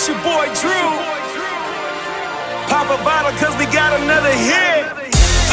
It's your boy Drew. Pop a bottle cause we got another hit.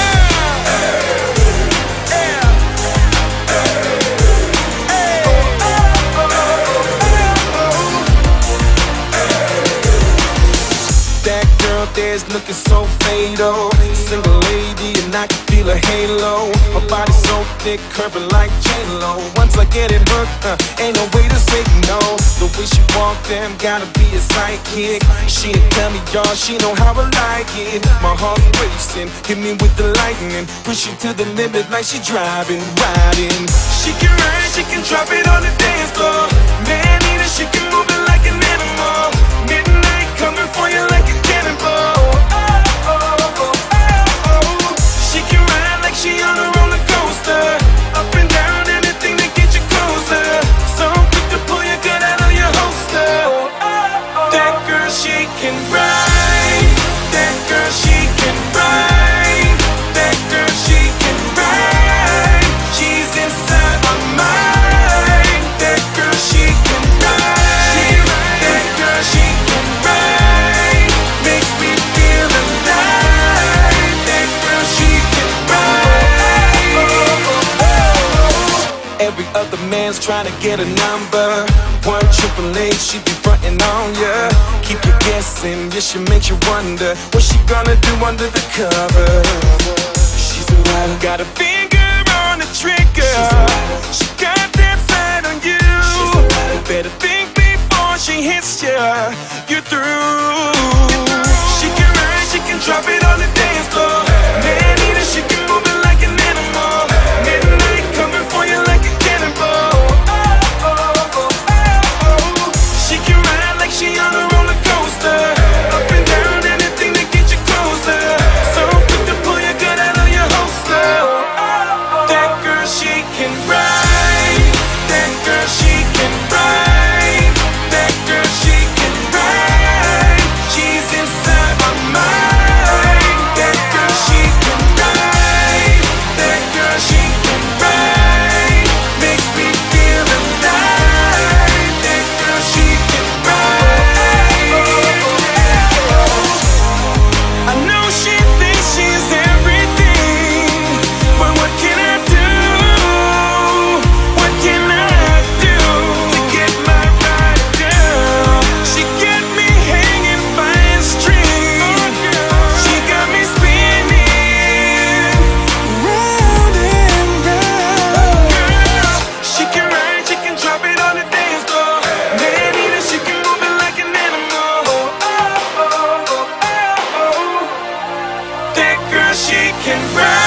That girl there's looking so fatal. Single lady and I can feel a halo. Her body so thick, curving like J-Lo. Once I get it hooked, ain't no way to say no. The way she walk, damn, gotta be a sidekick. She didn't tell me, y'all, she know how I like it. My heart's racing, hit me with the lightning. Push it to the limit like she driving, riding. She can ride, she can drop it on the dance floor. Man, eater, she can move it like an animal. Midnight coming for you like a cannonball. She can ride like she on a roller coaster. Up and down, anything to get you closer. So quick to pull your gun out of your holster. That girl, she can ride. That girl, she can ride. That girl, she can ride. She's inside my mind. That girl, she can ride. That girl, she can ride. Makes me feel alive. That girl, she can ride. Every other man's trying to get a number. 1-888, she be frontin' on ya. Keep you guessing, yeah, she makes you wonder what she gonna do under the covers. She's a rider, got a finger on the trigger. She got that side on you. Better think before she hits ya. You're through. She can ride, she can drop it on the dance floor. Man eater, she can move it like an animal. Midnight coming for you like a cannonball. She can ride like she on a roller coaster. Up and down, anything to get you closer. So quick to pull your gun out of your holster. That girl, she can ride. That girl, she can ride. That girl, she can ride. She's inside my mind. That girl, she can ride. That girl, she can ride. Makes me feel alive. That girl, she can ride. I know she thinks she's everything, but what can I do? What can I do to get my ride down? She got me hanging by a string. She got me spinning round and round. She can ride, she can drop it on the dance floor. Man eater, she can move it like an animal. That girl, she can ride.